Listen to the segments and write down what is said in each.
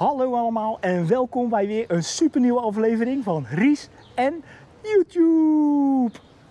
Hallo allemaal en welkom bij weer een supernieuwe aflevering van Ries en YouTube.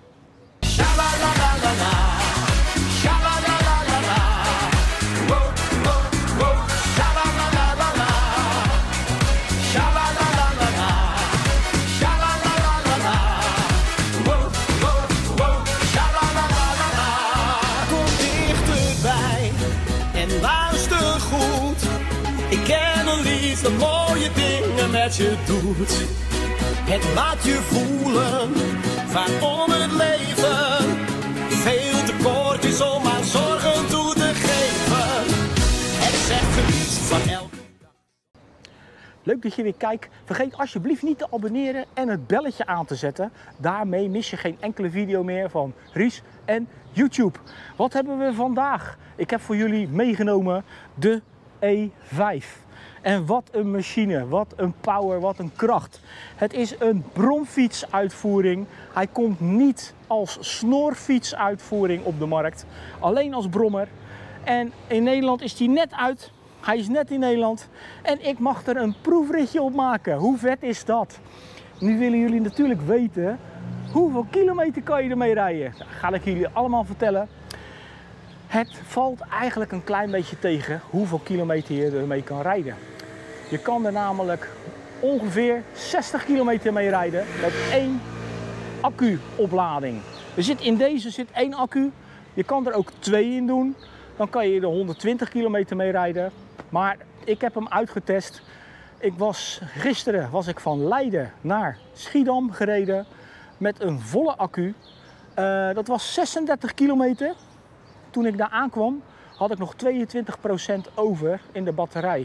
Kom dichterbij en luister goed. Ik ken een lied dat mooie dingen met je doet. Het laat je voelen waarom het leven veel te kort is om aan zorgen toe te geven. Het zegt geniet van elke dag. Leuk dat je weer kijkt. Vergeet alsjeblieft niet te abonneren en het belletje aan te zetten. Daarmee mis je geen enkele video meer van Ries en YouTube. Wat hebben we vandaag? Ik heb voor jullie meegenomen de E5. En wat een machine, wat een power, wat een kracht. Het is een bromfietsuitvoering. Hij komt niet als snorfietsuitvoering op de markt. Alleen als brommer. En in Nederland is hij net uit. Hij is net in Nederland. En ik mag er een proefritje op maken. Hoe vet is dat? Nu willen jullie natuurlijk weten, hoeveel kilometer kan je ermee rijden? Dat ga ik jullie allemaal vertellen. Het valt eigenlijk een klein beetje tegen hoeveel kilometer je ermee kan rijden. Je kan er namelijk ongeveer 60 kilometer mee rijden met één accu-oplading. In deze zit één accu. Je kan er ook twee in doen. Dan kan je er 120 kilometer mee rijden. Maar ik heb hem uitgetest. Gisteren was ik van Leiden naar Schiedam gereden met een volle accu. Dat was 36 kilometer. Toen ik daar aankwam had ik nog 22% over in de batterij.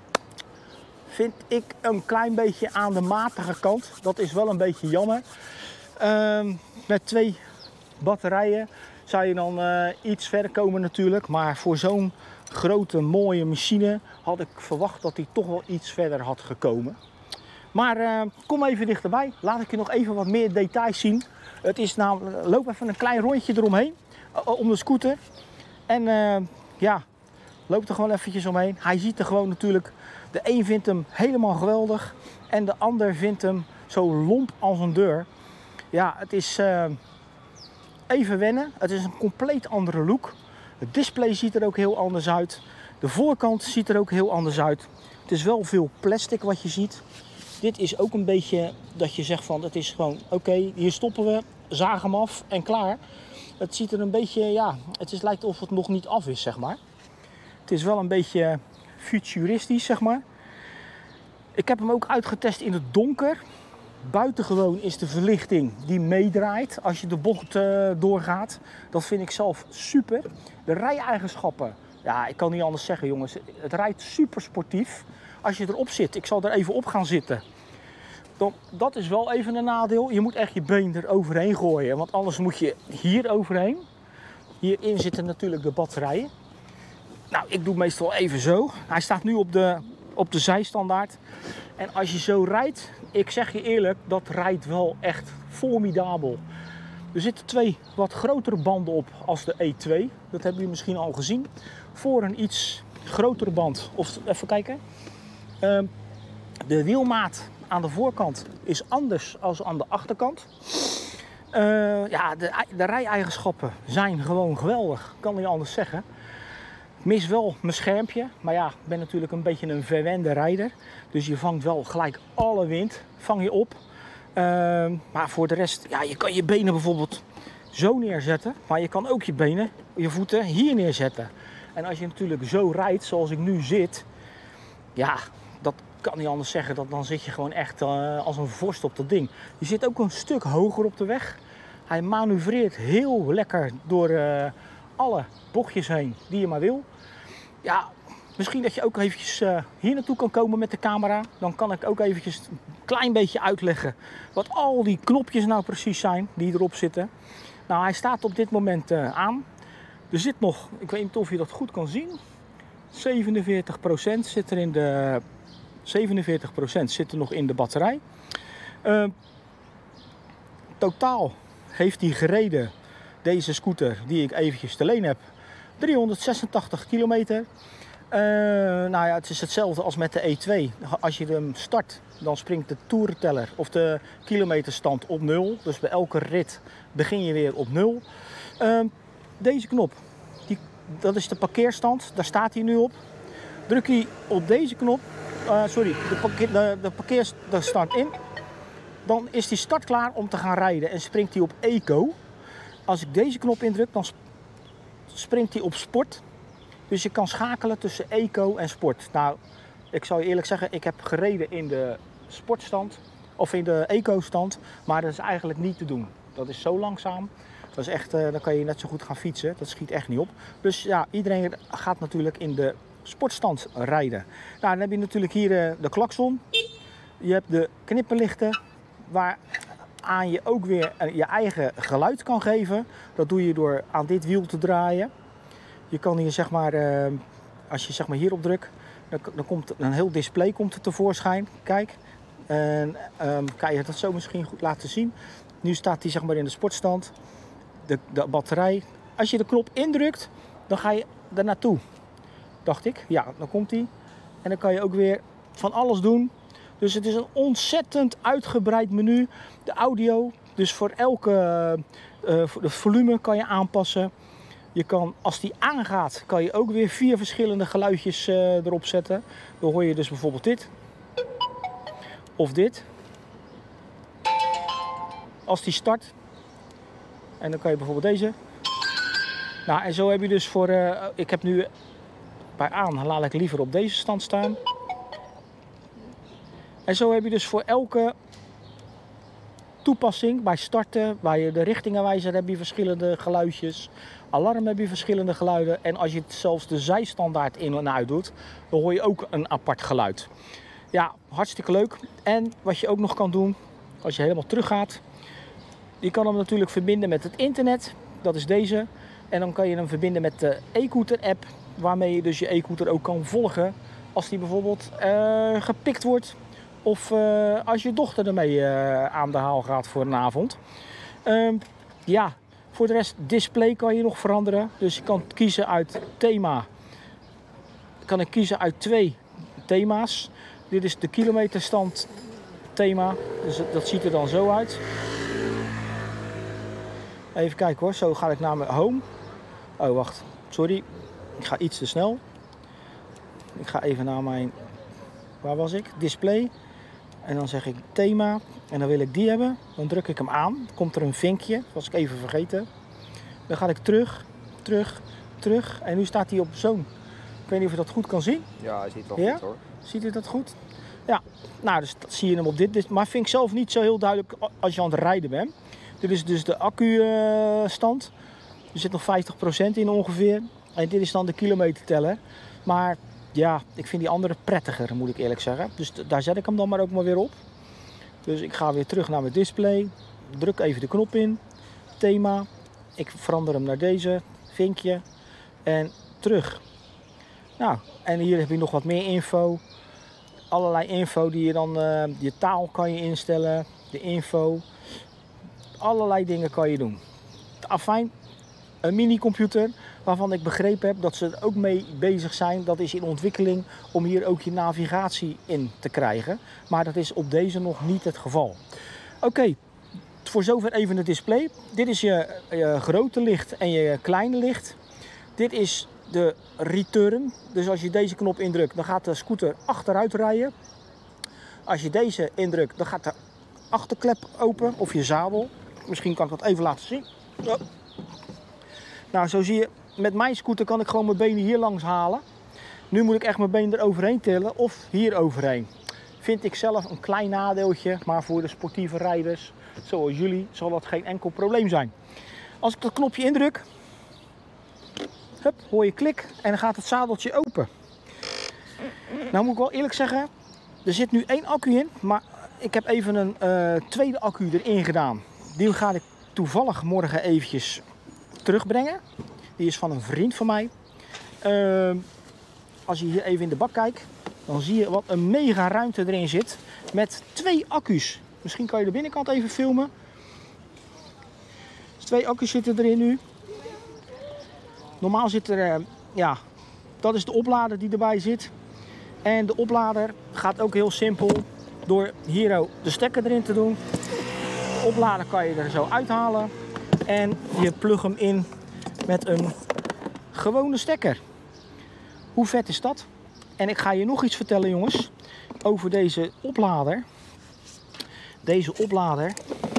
Vind ik een klein beetje aan de matige kant. Dat is wel een beetje jammer. Met 2 batterijen zou je dan iets verder komen natuurlijk. Maar voor zo'n grote mooie machine had ik verwacht dat hij toch wel iets verder had gekomen. Maar kom even dichterbij. Laat ik je nog even wat meer details zien. Het is namelijk, loop even een klein rondje eromheen. Om de scooter. En ja, loop er gewoon eventjes omheen. Hij ziet er gewoon natuurlijk. De een vindt hem helemaal geweldig. En de ander vindt hem zo lomp als een deur. Ja, het is even wennen. Het is een compleet andere look. Het display ziet er ook heel anders uit. De voorkant ziet er ook heel anders uit. Het is wel veel plastic wat je ziet. Dit is ook een beetje dat je zegt van het is gewoon oké, hier stoppen we, zagen hem af en klaar. Het ziet er een beetje, ja, lijkt of het nog niet af is, zeg maar. Het is wel een beetje futuristisch, zeg maar. Ik heb hem ook uitgetest in het donker. Buitengewoon is de verlichting die meedraait als je de bocht doorgaat. Dat vind ik zelf super. De rijeigenschappen, ja, ik kan niet anders zeggen, jongens. Het rijdt super sportief. Als je erop zit, ik zal er even op gaan zitten. Dat is wel even een nadeel. Je moet echt je been er overheen gooien, want anders moet je hier overheen. Hierin zitten natuurlijk de batterijen. Nou, ik doe meestal even zo. Hij staat nu op de zijstandaard. En als je zo rijdt, ik zeg je eerlijk, dat rijdt wel echt formidabel. Er zitten 2 wat grotere banden op als de E2. Dat hebben jullie misschien al gezien. Voor een iets grotere band. Of even kijken. De wielmaat aan de voorkant is anders dan aan de achterkant. Ja, de rijeigenschappen zijn gewoon geweldig. Kan niet anders zeggen. Ik mis wel mijn schermpje. Maar ja, ik ben natuurlijk een beetje een verwende rijder. Dus je vangt wel gelijk alle wind. Vang je op. Maar voor de rest, ja, je kan je benen bijvoorbeeld zo neerzetten. Maar je kan ook je voeten hier neerzetten. En als je natuurlijk zo rijdt zoals ik nu zit. Ja, dat kan niet anders zeggen. Dan zit je gewoon echt als een vorst op dat ding. Je zit ook een stuk hoger op de weg. Hij manoeuvreert heel lekker door alle bochtjes heen die je maar wil. Ja, misschien dat je ook eventjes hier naartoe kan komen met de camera. Dan kan ik ook eventjes een klein beetje uitleggen wat al die knopjes nou precies zijn die erop zitten. Nou, hij staat op dit moment aan. Er zit nog, ik weet niet of je dat goed kan zien, 47% zit er in de 47% zit er nog in de batterij. Totaal heeft hij gereden, deze scooter die ik eventjes te leen heb, 386 kilometer. Nou ja, het is hetzelfde als met de E2. Als je hem start, dan springt de toerenteller of de kilometerstand op 0. Dus bij elke rit begin je weer op 0. Deze knop, dat is de parkeerstand. Daar staat hij nu op. Druk je op deze knop, de parkeerstand in. Dan is die start klaar om te gaan rijden en springt hij op Eco. Als ik deze knop indruk, dan springt hij op Sport. Dus je kan schakelen tussen Eco en Sport. Nou, ik zal je eerlijk zeggen, ik heb gereden in de sportstand of in de Eco-stand, maar dat is eigenlijk niet te doen. Dat is zo langzaam. Dat is echt, dan kan je net zo goed gaan fietsen. Dat schiet echt niet op. Dus ja, iedereen gaat natuurlijk in de sportstand rijden. Nou, dan heb je natuurlijk hier de klakson. Je hebt de knipperlichten, waaraan je ook weer je eigen geluid kan geven. Dat doe je door aan dit wiel te draaien. Je kan hier zeg maar, als je zeg maar hierop drukt, dan komt een heel display komt er tevoorschijn. Kijk, en kan je dat zo misschien goed laten zien. Nu staat hij zeg maar in de sportstand, de batterij. Als je de knop indrukt, dan ga je er naartoe. Dacht ik, ja, dan komt hij. En dan kan je ook weer van alles doen. Dus het is een ontzettend uitgebreid menu. De audio, dus voor elke de volume kan je aanpassen. Je kan, als die aangaat, kan je ook weer 4 verschillende geluidjes erop zetten. Dan hoor je dus bijvoorbeeld dit. Of dit. Als die start. En dan kan je bijvoorbeeld deze. Nou, en zo heb je dus voor... ik heb nu bij aan, laat ik liever op deze stand staan. En zo heb je dus voor elke toepassing, bij starten, bij de richtingenwijzer heb je verschillende geluidjes. Alarm heb je verschillende geluiden. En als je zelfs de zijstandaard in en uit doet, dan hoor je ook een apart geluid. Ja, hartstikke leuk. En wat je ook nog kan doen, als je helemaal terug gaat, je kan hem natuurlijk verbinden met het internet. Dat is deze. En dan kan je hem verbinden met de e-scooter app, waarmee je dus je e-scooter ook kan volgen als die bijvoorbeeld gepikt wordt. Of als je dochter ermee aan de haal gaat voor een avond. Ja, voor de rest display kan je nog veranderen. Dus je kan kiezen uit thema. Kan ik kiezen uit 2 thema's. Dit is de kilometerstand thema. Dus dat ziet er dan zo uit. Even kijken hoor. Zo ga ik naar mijn home. Oh wacht. Sorry. Ik ga iets te snel. Ik ga even naar mijn... Waar was ik? Display. En dan zeg ik thema. En dan wil ik die hebben. Dan druk ik hem aan. Dan komt er een vinkje. Dat was ik even vergeten. Dan ga ik terug. Terug. En nu staat hij op zo'n. Ik weet niet of je dat goed kan zien. Ja, hij ziet het wel goed hoor. Ziet u dat goed? Ja. Nou, dus dat zie je hem op dit. Maar vind ik zelf niet zo heel duidelijk als je aan het rijden bent. Dit is dus de accu-stand. Er zit nog 50% in ongeveer. En dit is dan de kilometerteller. Maar ja, ik vind die andere prettiger, moet ik eerlijk zeggen. Dus daar zet ik hem dan maar ook maar weer op. Dus ik ga weer terug naar mijn display. Druk even de knop in. Thema. Ik verander hem naar deze. Vinkje. En terug. Nou, en hier heb je nog wat meer info. Allerlei info die je dan... je taal kan je instellen. De info. Allerlei dingen kan je doen. Afijn. Een minicomputer waarvan ik begrepen heb dat ze er ook mee bezig zijn. Dat is in ontwikkeling om hier ook je navigatie in te krijgen. Maar dat is op deze nog niet het geval. Oké, voor zover even het display. Dit is je grote licht en je kleine licht. Dit is de return. Dus als je deze knop indrukt, dan gaat de scooter achteruit rijden. Als je deze indrukt, dan gaat de achterklep open of je zadel. Misschien kan ik dat even laten zien. Oh. Nou, zo zie je, met mijn scooter kan ik gewoon mijn benen hier langs halen. Nu moet ik echt mijn benen eroverheen tillen of hier overheen. Vind ik zelf een klein nadeeltje, maar voor de sportieve rijders, zoals jullie, zal dat geen enkel probleem zijn. Als ik dat knopje indruk, hup, hoor je klik en dan gaat het zadeltje open. Nou moet ik wel eerlijk zeggen, er zit nu 1 accu in, maar ik heb even een tweede accu erin gedaan. Die ga ik toevallig morgen eventjes terugbrengen. Die is van een vriend van mij. Als je hier even in de bak kijkt, dan zie je wat een mega ruimte erin zit met 2 accu's. Misschien kan je de binnenkant even filmen. Dus 2 accu's zitten erin nu. Normaal zit er dat is de oplader die erbij zit. En de oplader gaat ook heel simpel door hier de stekker erin te doen. De oplader kan je er zo uithalen en je plug hem in met een gewone stekker. Hoe vet is dat? En ik ga je nog iets vertellen, jongens, over deze oplader. Deze oplader.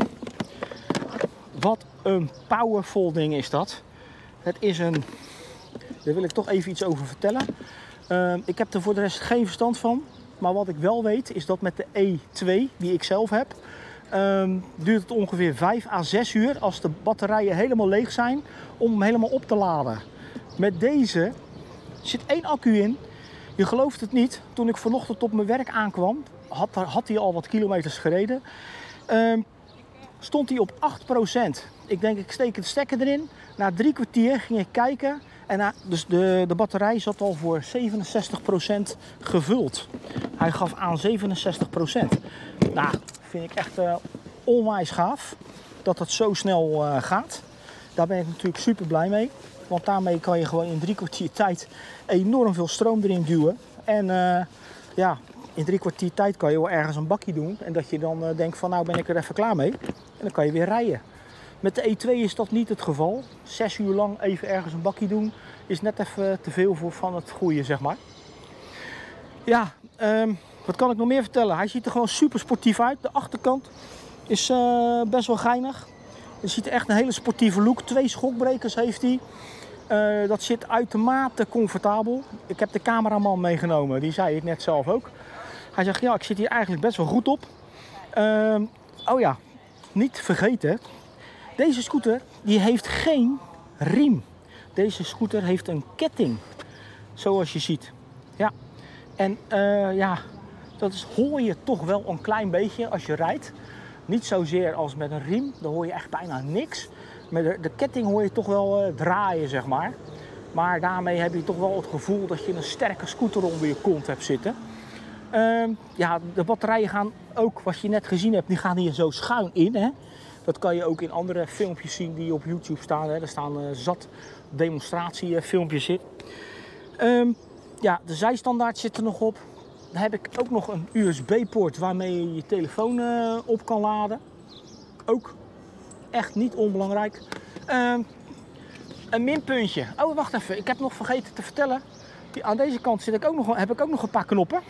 Wat een powerful ding is dat. Het is een... Daar wil ik toch even iets over vertellen. Ik heb er voor de rest geen verstand van. Maar wat ik wel weet is dat met de E2 die ik zelf heb, duurt het ongeveer 5 à 6 uur als de batterijen helemaal leeg zijn om hem helemaal op te laden. Met deze zit 1 accu in. Je gelooft het niet. Toen ik vanochtend op mijn werk aankwam, had hij al wat kilometers gereden. Stond hij op 8%. Ik denk, ik steek de stekker erin. Na 3 kwartier ging ik kijken. En dus de batterij zat al voor 67% gevuld. Hij gaf aan 67%. Nou, vind ik echt onwijs gaaf dat het zo snel gaat. Daar ben ik natuurlijk super blij mee. Want daarmee kan je gewoon in 3 kwartier tijd enorm veel stroom erin duwen. En ja, in 3 kwartier tijd kan je wel ergens een bakje doen. En dat je dan denkt van nou ben ik er even klaar mee. En dan kan je weer rijden. Met de E2 is dat niet het geval. 6 uur lang even ergens een bakje doen is net even te veel voor van het goede, zeg maar. Ja, wat kan ik nog meer vertellen? Hij ziet er gewoon super sportief uit. De achterkant is best wel geinig. Het ziet er echt een hele sportieve look. 2 schokbrekers heeft hij. Dat zit uitermate comfortabel. Ik heb de cameraman meegenomen. Die zei het net zelf ook. Hij zegt ja, ik zit hier eigenlijk best wel goed op. Oh ja, niet vergeten. Deze scooter die heeft geen riem. Deze scooter heeft een ketting. Zoals je ziet. Ja. En ja, dat hoor je toch wel een klein beetje als je rijdt. Niet zozeer als met een riem. Dan hoor je echt bijna niks. Met de ketting hoor je toch wel draaien, zeg maar. Maar daarmee heb je toch wel het gevoel dat je een sterke scooter onder je kont hebt zitten. Ja, de batterijen gaan ook, wat je net gezien hebt, die gaan hier zo schuin in. Hè? Dat kan je ook in andere filmpjes zien die op YouTube staan. Hè? Er staan zat demonstratiefilmpjes in. Ja, de zijstandaard zit er nog op. Dan heb ik ook nog een USB-poort waarmee je je telefoon op kan laden. Ook echt niet onbelangrijk. Een minpuntje. Oh, wacht even. Ik heb nog vergeten te vertellen. Aan deze kant heb ik ook nog een paar knoppen.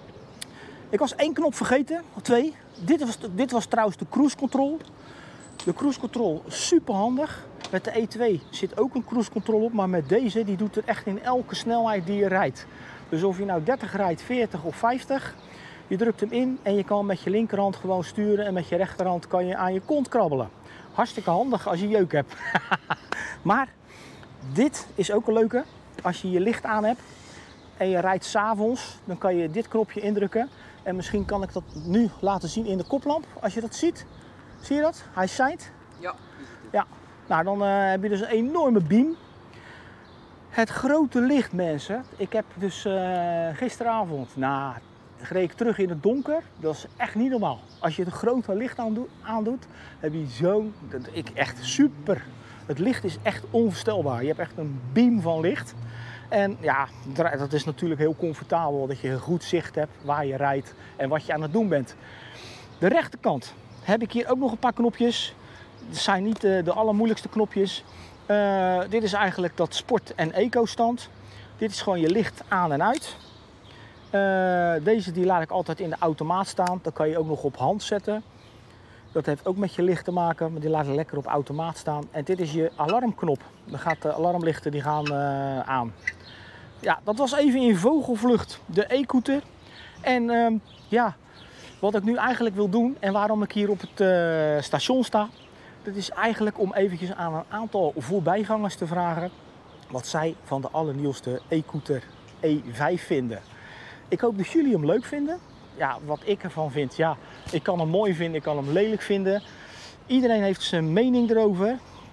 Ik was 1 knop vergeten, of 2. Dit was trouwens de cruise control. De cruise control super handig. Met de E2 zit ook een cruise control op, maar met deze die doet het echt in elke snelheid die je rijdt. Dus of je nou 30 rijdt, 40 of 50, je drukt hem in en je kan met je linkerhand gewoon sturen en met je rechterhand kan je aan je kont krabbelen. Hartstikke handig als je jeuk hebt. Maar dit is ook een leuke. Als je je licht aan hebt en je rijdt 's avonds, dan kan je dit knopje indrukken. En misschien kan ik dat nu laten zien in de koplamp, als je dat ziet. Zie je dat? Hij schijnt. Ja. Ja. Nou, dan heb je dus een enorme beam. Het grote licht, mensen. Ik heb dus gisteravond, reed ik terug in het donker. Dat is echt niet normaal. Als je het grote licht aandoet, heb je zo'n... Echt super. Het licht is echt onvoorstelbaar. Je hebt echt een beam van licht. En ja, dat is natuurlijk heel comfortabel dat je goed zicht hebt waar je rijdt en wat je aan het doen bent. De rechterkant heb ik hier ook nog een paar knopjes. Het zijn niet de allermoeilijkste knopjes. Dit is eigenlijk dat sport- en eco-stand. Dit is gewoon je licht aan en uit. Deze die laat ik altijd in de automaat staan. Dan kan je ook nog op hand zetten. Dat heeft ook met je licht te maken, maar die laat ik lekker op automaat staan. En dit is je alarmknop. Dan gaat de alarmlichten die gaan aan. Ja, dat was even in vogelvlucht de e-scooter. En ja, wat ik nu eigenlijk wil doen en waarom ik hier op het station sta, dat is eigenlijk om eventjes aan een aantal voorbijgangers te vragen wat zij van de allernieuwste e-scooter E5 vinden. Ik hoop dat jullie hem leuk vinden. Ja, wat ik ervan vind, ja, ik kan hem mooi vinden, ik kan hem lelijk vinden. Iedereen heeft zijn mening erover.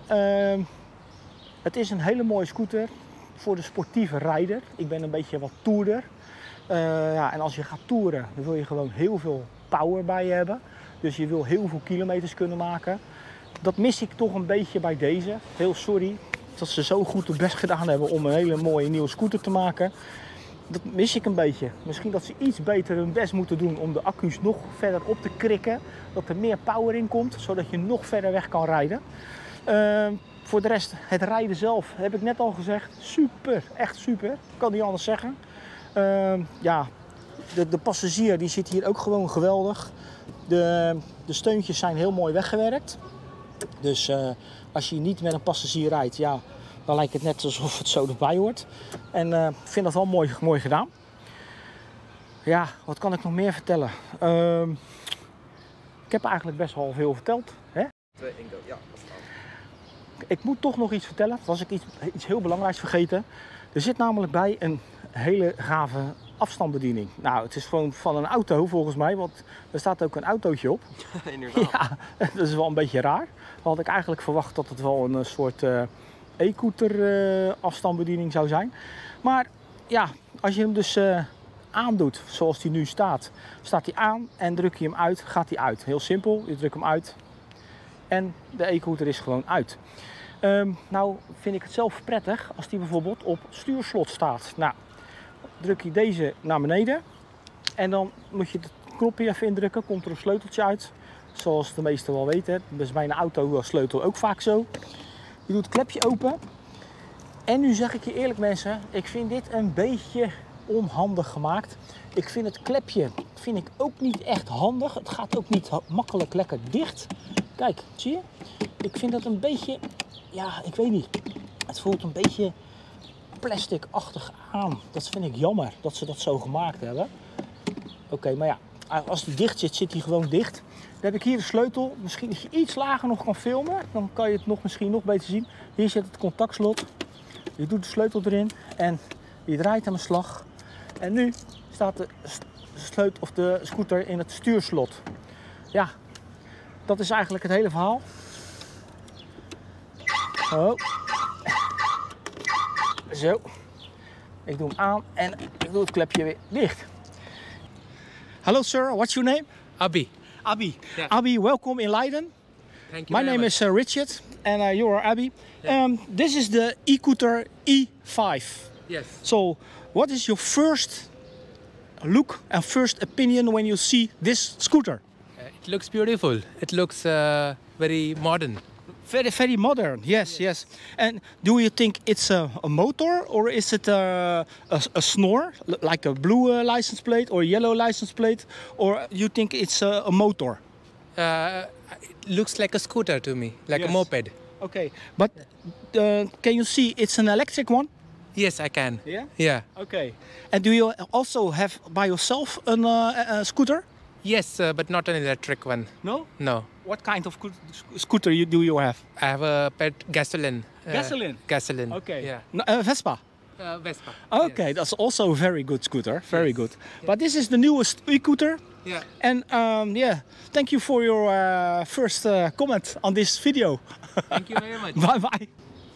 Het is een hele mooie scooter voor de sportieve rijder. Ik ben een beetje wat toerder. Ja, en als je gaat toeren, dan wil je gewoon heel veel power bij je hebben. Dus je wil heel veel kilometers kunnen maken. Dat mis ik toch een beetje bij deze. Heel sorry. dat ze zo goed hun best gedaan hebben om een hele mooie nieuwe scooter te maken. Dat mis ik een beetje. Misschien dat ze iets beter hun best moeten doen om de accu's nog verder op te krikken. Dat er meer power in komt, zodat je nog verder weg kan rijden. Voor de rest, het rijden zelf, heb ik net al gezegd, super, echt super. Ik kan niet anders zeggen. Ja, de passagier die zit hier ook gewoon geweldig. De steuntjes zijn heel mooi weggewerkt. Dus als je niet met een passagier rijdt, ja, dan lijkt het net alsof het zo erbij hoort. En ik vind dat wel mooi gedaan. Ja, wat kan ik nog meer vertellen? Ik heb eigenlijk best wel veel verteld. Hè? 2, 1, go. Ja, dat is het. Ik moet toch nog iets vertellen. Was ik iets heel belangrijks vergeten. Er zit namelijk bij een hele gave afstandsbediening. Nou, het is gewoon van een auto volgens mij, want er staat ook een autootje op. Inderdaad. Ja, dat is wel een beetje raar. Dan had ik eigenlijk verwacht dat het wel een soort e-scooter afstandsbediening zou zijn. Maar ja, als je hem dus aandoet zoals die nu staat, staat hij aan en druk je hem uit, gaat hij uit. Heel simpel, je drukt hem uit en de e-scooter is gewoon uit. Nou vind ik het zelf prettig als die bijvoorbeeld op stuurslot staat. Nou, druk je deze naar beneden en dan moet je het knopje even indrukken, komt er een sleuteltje uit. Zoals de meesten wel weten, dat is bij een auto sleutel ook vaak zo. Je doet het klepje open en nu zeg ik je eerlijk mensen, ik vind dit een beetje onhandig gemaakt. Ik vind het klepje ook niet echt handig. Het gaat ook niet makkelijk lekker dicht. Kijk, zie je? Ik vind dat een beetje, ja, ik weet niet. Het voelt een beetje plastic-achtig aan. Dat vind ik jammer dat ze dat zo gemaakt hebben. Oké, maar ja, als die dicht zit, zit hij gewoon dicht. Dan heb ik hier de sleutel. Misschien dat je iets lager nog kan filmen. Dan kan je het misschien nog beter zien. Hier zit het contactslot. Je doet de sleutel erin en je draait hem een slag. En nu staat de scooter in het stuurslot. Ja, dat is eigenlijk het hele verhaal. Oh. Zo. Ik doe hem aan en ik doe het klepje weer dicht. Hello sir, what's your name? Abi. Abi. Yeah. Abi, welcome in Leiden. Thank you. My name is Richard and you are Abi. Yeah. This is the e-scooter E5. Yes. So, what is your first look and first opinion when you see this scooter? It looks beautiful. It looks very modern. Very, very modern. Yes, yes. And do you think it's a motor or is it a snore, like a blue license plate or yellow license plate, or you think it's a motor? It looks like a scooter to me, like Yes. a moped. Okay, but can you see it's an electric one? Yes, I can. Yeah. Yeah. Okay. And do you also have by yourself a scooter? Yes, but not an electric one. No. No. What kind of scooter do you have? I have a pet gasoline. Gasoline? Gasoline. Okay. Yeah. No, Vespa. Vespa. Okay, Yes. that's also a very good scooter. Very Yes. good. But this is the newest e-scooter. Yeah. And yeah, thank you for your first comment on this video. Thank you very much. Bye bye.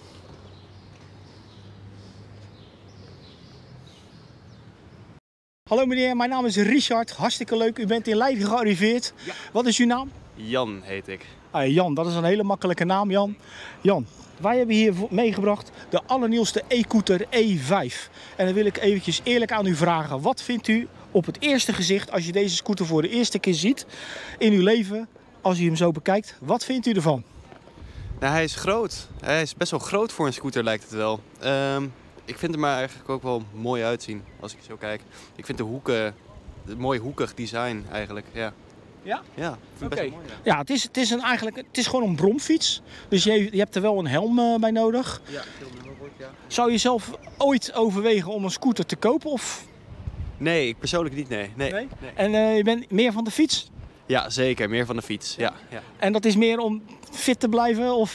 Hallo meneer, mijn naam is Richard. Hartstikke leuk. U bent in Leiden gearriveerd. Ja. Wat is uw naam? Jan heet ik. Jan, dat is een hele makkelijke naam, Jan. Jan, wij hebben hier meegebracht de allernieuwste e-scooter E5. En dan wil ik eventjes eerlijk aan u vragen. Wat vindt u op het eerste gezicht als je deze scooter voor de eerste keer ziet in uw leven? Als u hem zo bekijkt, wat vindt u ervan? Nou, hij is groot. Hij is best wel groot voor een scooter, lijkt het wel. Ik vind hem er eigenlijk ook wel mooi uitzien, als ik zo kijk. Ik vind de hoeken, een mooi hoekig design eigenlijk, ja. Ja? Ja, ik vind het best wel mooi, Ja, het is gewoon een bromfiets. Dus je hebt er wel een helm bij nodig. Ja, veel nummerbord, ja. Zou je zelf ooit overwegen om een scooter te kopen? Of? Nee, ik persoonlijk niet, nee. Nee. En je bent meer van de fiets? Ja, zeker. Meer van de fiets, ja. En dat is meer om fit te blijven? Of,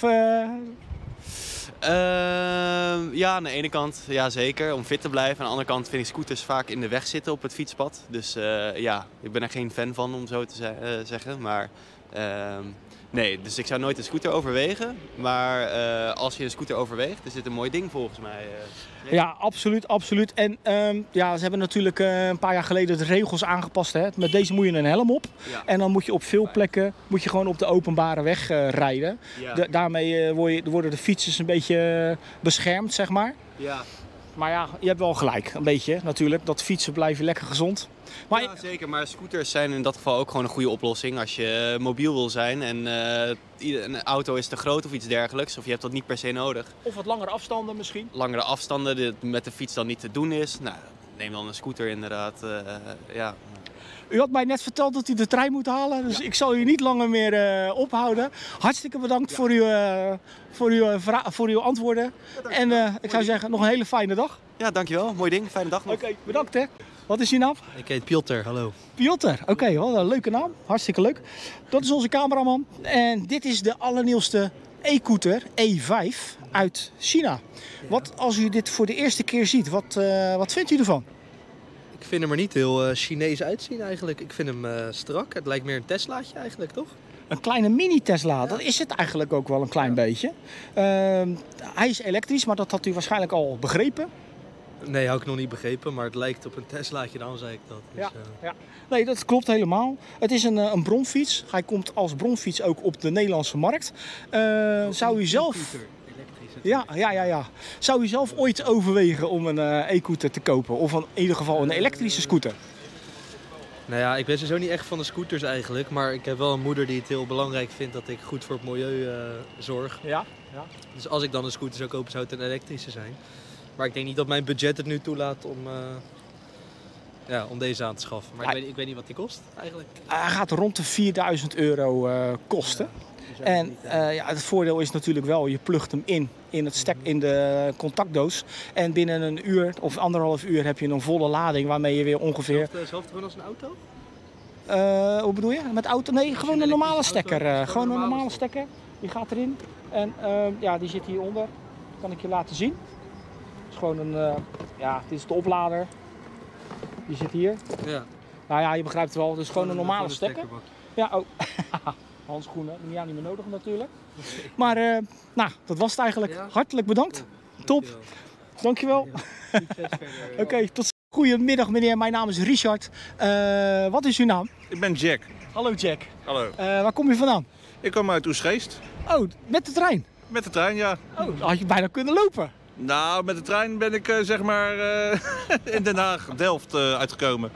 Ja, aan de ene kant ja, zeker, om fit te blijven. Aan de andere kant vind ik scooters vaak in de weg zitten op het fietspad. Dus ja, ik ben er geen fan van, om zo te zeggen. Maar Nee, dus ik zou nooit een scooter overwegen. Maar als je een scooter overweegt, is dit een mooi ding volgens mij. Ja, absoluut, absoluut. En ja, ze hebben natuurlijk een paar jaar geleden de regels aangepast. Hè. Met deze moet je een helm op. Ja. En dan moet je op veel plekken gewoon op de openbare weg rijden. Ja. Daarmee worden de fietsers een beetje beschermd, zeg maar. Ja. Maar ja, je hebt wel gelijk, een beetje natuurlijk. Dat fietsen blijven lekker gezond. Maar Ja, zeker. Maar scooters zijn in dat geval ook gewoon een goede oplossing. Als je mobiel wil zijn en een auto is te groot of iets dergelijks. Of je hebt dat niet per se nodig. Of wat langere afstanden misschien. Langere afstanden die met de fiets dan niet te doen is. Nou, neem dan een scooter inderdaad. Ja. U had mij net verteld dat u de trein moet halen, dus ik zal u niet langer meer ophouden. Hartstikke bedankt voor uw antwoorden. En ik zou zeggen, nog een hele fijne dag. Ja, dankjewel. Mooi ding. Fijne dag nog. Oké, bedankt hè. Wat is uw naam? Ik heet Piotr, hallo. Piotr, oké, wel een leuke naam. Hartstikke leuk. Dat is onze cameraman. En dit is de allernieuwste e-scooter E5 uit China. Wat als u dit voor de eerste keer ziet, wat vindt u ervan? Ik vind hem er niet heel Chinees uitzien eigenlijk. Ik vind hem strak. Het lijkt meer een Teslaatje eigenlijk, toch? Een kleine mini-Tesla, dat is het eigenlijk ook wel een klein beetje. Hij is elektrisch, maar dat had u waarschijnlijk al begrepen. Nee, had ik nog niet begrepen, maar het lijkt op een Teslaatje, dan zei ik dat. Dus, Ja. Nee, dat klopt helemaal. Het is een bromfiets. Hij komt als bromfiets ook op de Nederlandse markt. Zou u zelf... Ja. Zou u zelf ooit overwegen om een e-scooter te kopen? Of in ieder geval een elektrische scooter? Nou ja, ik ben sowieso niet echt van de scooters eigenlijk. Maar ik heb wel een moeder die het heel belangrijk vindt dat ik goed voor het milieu zorg. Ja. Dus als ik dan een scooter zou kopen, zou het een elektrische zijn. Maar ik denk niet dat mijn budget het nu toelaat om deze aan te schaffen. Maar ik weet niet wat die kost eigenlijk. Hij gaat rond de 4.000 euro kosten. En het voordeel is natuurlijk wel, je plugt hem in de contactdoos. En binnen een uur of 1,5 uur heb je een volle lading waarmee je weer ongeveer... Hetzelfde gewoon als een auto? Hoe bedoel je? Met auto? Nee, gewoon een normale stekker. Gewoon een normale stekker. Die gaat erin. En die zit hieronder. Dat kan ik je laten zien. Het is gewoon dit is de oplader. Die zit hier. Ja. Nou ja, je begrijpt het wel. Het is gewoon een normale stekker. stekkerbak. Ja, oh. Handschoenen, niet meer nodig natuurlijk. Maar dat was het eigenlijk. Ja. Hartelijk bedankt. Top. Dankjewel. Succes verder. Oké, tot ziens. Goedemiddag meneer, mijn naam is Richard. Wat is uw naam? Ik ben Jack. Hallo Jack. Hallo. Waar kom je vandaan? Ik kom uit Oesgeest. Oh, met de trein? Met de trein, ja. Oh, dan had je bijna kunnen lopen. Nou, met de trein ben ik in Den Haag, Delft uitgekomen.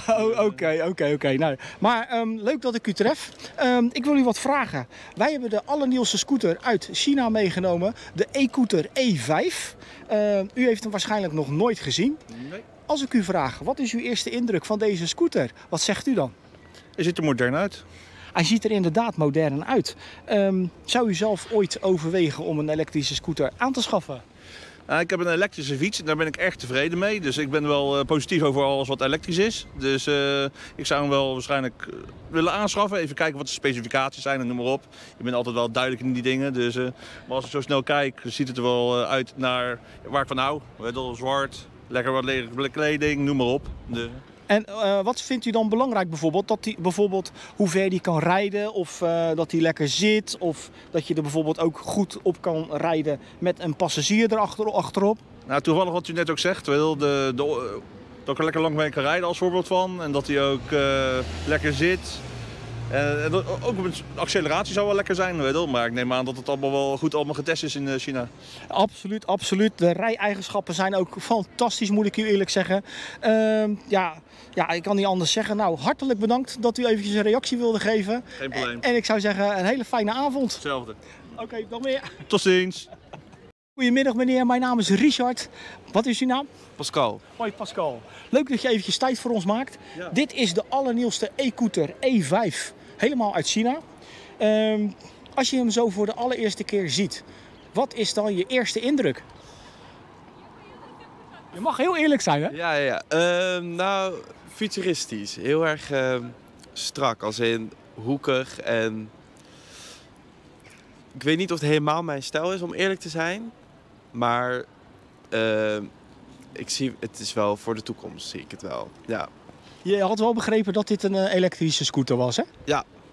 Oké. Nou, maar leuk dat ik u tref. Ik wil u wat vragen. Wij hebben de allernieuwste scooter uit China meegenomen. De e-scooter E5. U heeft hem waarschijnlijk nog nooit gezien. Nee. Als ik u vraag, wat is uw eerste indruk van deze scooter? Wat zegt u dan? Hij ziet er modern uit. Hij ziet er inderdaad modern uit. Zou u zelf ooit overwegen om een elektrische scooter aan te schaffen? Ik heb een elektrische fiets en daar ben ik echt tevreden mee. Dus ik ben wel positief over alles wat elektrisch is. Dus ik zou hem wel waarschijnlijk willen aanschaffen. Even kijken wat de specificaties zijn en noem maar op. Je bent altijd wel duidelijk in die dingen. Dus, maar als ik zo snel kijk, ziet het er wel uit naar waar ik van hou. Zwart, lekker wat lelijke kleding, noem maar op. En wat vindt u dan belangrijk bijvoorbeeld? Dat hij bijvoorbeeld hoe ver die kan rijden of dat hij lekker zit of dat je er bijvoorbeeld ook goed op kan rijden met een passagier achterop? Nou, toevallig wat u net ook zegt, dat ik er lekker lang mee kan rijden als voorbeeld van. En dat hij ook lekker zit. Ook met acceleratie zou wel lekker zijn, maar ik neem aan dat het allemaal wel goed getest is in China. Absoluut. De rijeigenschappen zijn ook fantastisch, moet ik u eerlijk zeggen. Ik kan niet anders zeggen. Nou, hartelijk bedankt dat u eventjes een reactie wilde geven. Geen probleem. En ik zou zeggen, een hele fijne avond. Hetzelfde. Oké, nog meer. Tot ziens. Goedemiddag meneer, mijn naam is Richard. Wat is uw naam? Pascal. Hoi Pascal. Leuk dat je eventjes tijd voor ons maakt. Ja. Dit is de allernieuwste e-scooter E5. Helemaal uit China. Als je hem zo voor de allereerste keer ziet, wat is dan je eerste indruk? Je mag heel eerlijk zijn, hè? Ja. Nou, futuristisch. Heel erg strak, als in hoekig en... Ik weet niet of het helemaal mijn stijl is, om eerlijk te zijn. Maar het is wel voor de toekomst, zie ik het wel. Ja. Je had wel begrepen dat dit een elektrische scooter was, hè? Ja,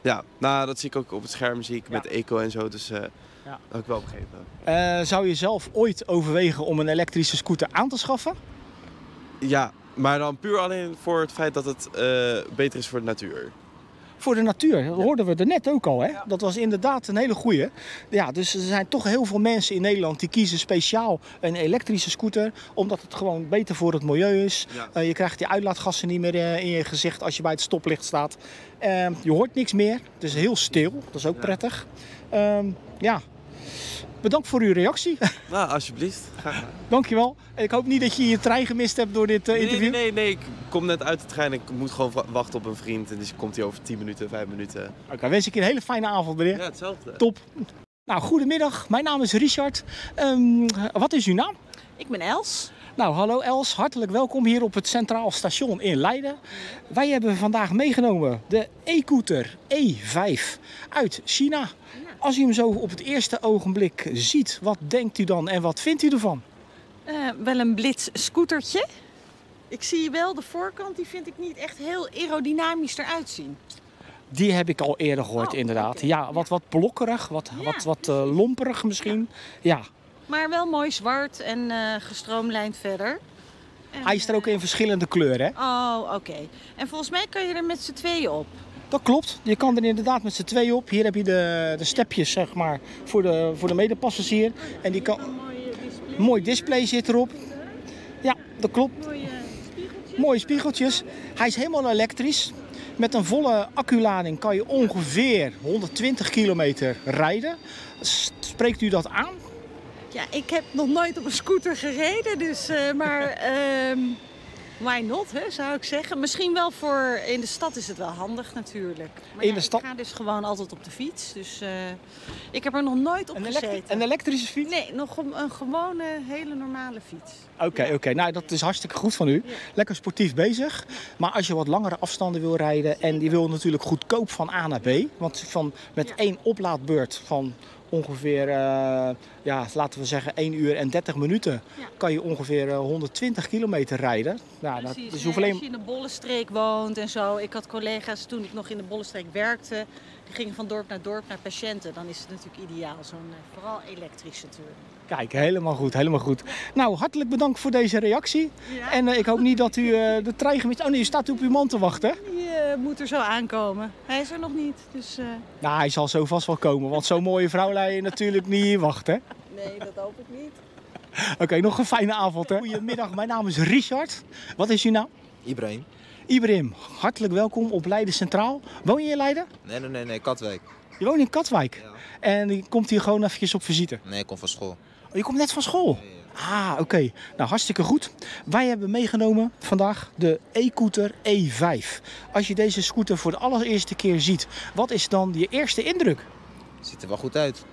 Ja, nou dat zie ik ook op het scherm, zie ik met eco en zo, dus dat heb ik wel begrepen. Zou je zelf ooit overwegen om een elektrische scooter aan te schaffen? Ja, maar dan puur alleen voor het feit dat het beter is voor de natuur. Voor de natuur, dat hoorden we er net ook al. Hè? Ja. Dat was inderdaad een hele goeie. Ja, dus er zijn toch heel veel mensen in Nederland die kiezen speciaal een elektrische scooter. Omdat het gewoon beter voor het milieu is. Ja. Je krijgt die uitlaatgassen niet meer in je gezicht als je bij het stoplicht staat. Je hoort niks meer. Het is heel stil, dat is ook prettig. Ja. Bedankt voor uw reactie. Nou, alsjeblieft. Graag gedaan. Dankjewel. Ik hoop niet dat je je trein gemist hebt door dit interview. Nee. Ik kom net uit de trein. Ik moet gewoon wachten op een vriend. En dus komt hij over 10 minuten, 5 minuten. Oké, wens ik je een hele fijne avond, meneer. Ja, hetzelfde. Top. Nou, goedemiddag. Mijn naam is Richard. Wat is uw naam? Ik ben Els. Nou, hallo Els. Hartelijk welkom hier op het Centraal Station in Leiden. Wij hebben vandaag meegenomen de e-scooter E5 uit China. Ja. Als u hem zo op het eerste ogenblik ziet, wat denkt u dan en wat vindt u ervan? Wel een blitz scootertje. Ik zie wel de voorkant, die vind ik niet echt heel aerodynamisch eruit zien. Die heb ik al eerder gehoord, inderdaad. Okay. Ja, wat blokkerig, wat lomperig misschien. Ja. Maar wel mooi zwart en gestroomlijnd verder. En, hij is er ook in verschillende kleuren, hè? Oh, oké. En volgens mij kan je er met z'n tweeën op. Dat klopt. Je kan er inderdaad met z'n tweeën op. Hier heb je de stepjes, zeg maar, voor de medepassagier. En die kan... Mooi display zit erop. Ja, dat klopt. Mooie spiegeltjes. Hij is helemaal elektrisch. Met een volle acculading kan je ongeveer 120 kilometer rijden. Spreekt u dat aan? Ja, ik heb nog nooit op een scooter gereden, dus why not, hè, zou ik zeggen. Misschien wel voor in de stad is het wel handig natuurlijk. Maar ik ga dus gewoon altijd op de fiets, dus ik heb er nog nooit op gezeten. Een elektrische fiets? Nee, nog een gewone, hele normale fiets. Oké. Nou, dat is hartstikke goed van u. Ja. Lekker sportief bezig. Maar als je wat langere afstanden wil rijden en die wil natuurlijk goedkoop van A naar B. Want met één oplaadbeurt van ongeveer, laten we zeggen 1 uur en 30 minuten kan je ongeveer 120 kilometer rijden. Nou, precies, dus als je in de Bollenstreek woont en zo. Ik had collega's toen ik nog in de Bollenstreek werkte. Die gingen van dorp naar patiënten. Dan is het natuurlijk ideaal, zo'n vooral elektrische tour. Kijk, helemaal goed. Nou, hartelijk bedankt voor deze reactie. Ja. En ik hoop niet dat u de trein gemist... Oh nee, u staat op uw man te wachten. Die moet er zo aankomen. Hij is er nog niet, dus... Nou, hij zal zo vast wel komen, want zo'n mooie vrouw laat je natuurlijk niet hier wachten. Nee, dat hoop ik niet. Oké, nog een fijne avond, hè. Goedemiddag, mijn naam is Richard. Wat is uw naam? Ibrahim. Ibrahim, hartelijk welkom op Leiden Centraal. Woon je in Leiden? Nee, Katwijk. Je woont in Katwijk? Ja. En je komt hier gewoon eventjes op visite? Nee, ik kom van school. Oh, je komt net van school? Ja. Oké. Nou, hartstikke goed. Wij hebben meegenomen vandaag de e-scooter E5. Als je deze scooter voor de allereerste keer ziet, wat is dan je eerste indruk? Ziet er wel goed uit.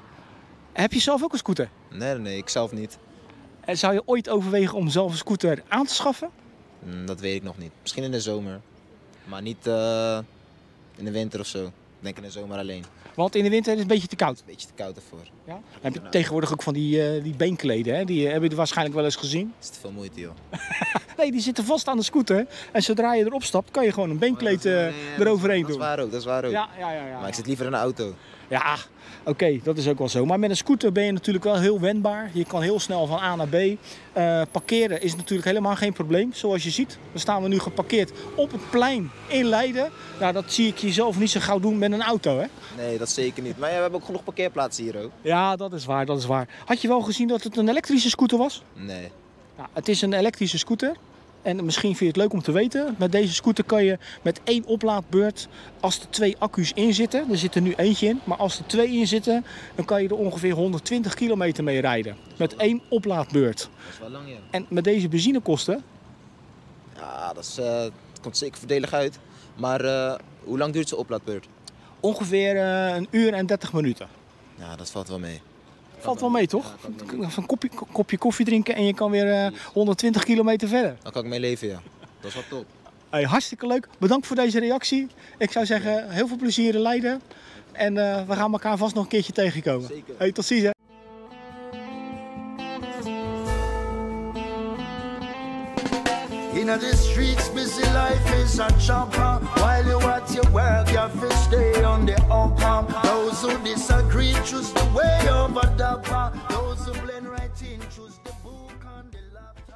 Heb je zelf ook een scooter? Nee, ik zelf niet. En zou je ooit overwegen om zelf een scooter aan te schaffen? Dat weet ik nog niet. Misschien in de zomer. Maar niet in de winter of zo. Ik denk in de zomer alleen. Want in de winter is het een beetje te koud? Een beetje te koud ervoor. Ja? Dan heb je tegenwoordig ook van die beenkleden, hè? Die heb je waarschijnlijk wel eens gezien. Dat is te veel moeite, joh. Nee, die zitten vast aan de scooter. En zodra je erop stapt, kan je gewoon een beenkleed eroverheen doen. Dat is waar ook. Ja. Maar ik zit liever in een auto. Ja, oké, dat is ook wel zo. Maar met een scooter ben je natuurlijk wel heel wendbaar. Je kan heel snel van A naar B. Parkeren is natuurlijk helemaal geen probleem. Zoals je ziet, dan staan we nu geparkeerd op het plein in Leiden. Nou, dat zie ik jezelf niet zo gauw doen met een auto, hè? Nee, dat zeker niet. Maar ja, we hebben ook genoeg parkeerplaatsen hier ook. Ja, dat is waar. Had je wel gezien dat het een elektrische scooter was? Nee. Nou, het is een elektrische scooter. En misschien vind je het leuk om te weten. Met deze scooter kan je met 1 oplaadbeurt, als er 2 accu's in zitten, er zit er nu eentje in, maar als er 2 in zitten, dan kan je er ongeveer 120 kilometer mee rijden. Met 1 oplaadbeurt. Dat is wel lang, ja. En met deze benzinekosten? Ja, dat komt zeker voordelig uit. Maar hoe lang duurt zo'n oplaadbeurt? Ongeveer 1 uur en 30 minuten. Ja, dat valt wel mee. Valt wel mee, toch? Een kopje koffie drinken en je kan weer 120 kilometer verder. Dan kan ik mee leven, ja. Dat is wel top. Hey, hartstikke leuk. Bedankt voor deze reactie. Ik zou zeggen, heel veel plezier in Leiden. En we gaan elkaar vast nog een keertje tegenkomen. Zeker. Hey, tot ziens, hè. In the streets, busy life is a chopper. While you at Once you work, you have to stay on the upper. Those who disagree choose the way over the bar. Those who blend right in choose the book on the laptop.